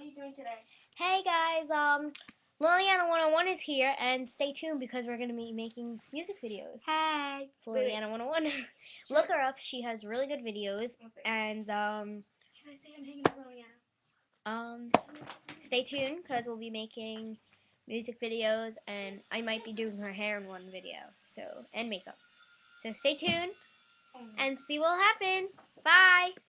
are you doing today? Hey guys, Lillianna101 is here, and stay tuned because we're gonna be making music videos. Hey. For Lillianna101. Look her up; she has really good videos. And Should I say I'm hanging out with Lillianna? stay tuned because we'll be making music videos, and I might be doing her hair in one video, and makeup. So stay tuned and see what'll happen. Bye.